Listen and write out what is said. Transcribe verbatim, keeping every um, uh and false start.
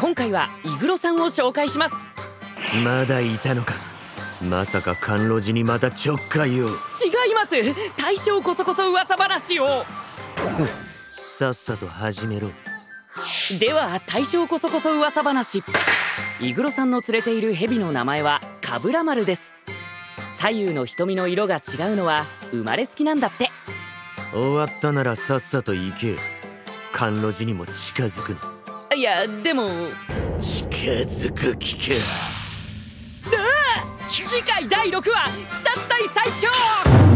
今回はイグロさんを紹介します。 まだいたのか。まさか甘露寺にまたちょっかいを。 違います。大将こそこそ噂話をさっさと始めろ。 では大将こそこそ噂話。イグロさんの連れている蛇の名前はカブラマルです。左右の瞳の色が違うのは生まれつきなんだって。 終わったならさっさと行け。甘露寺にも近づくな。 いやでも近づく気か。 次回だいろくわ鬼殺隊最強。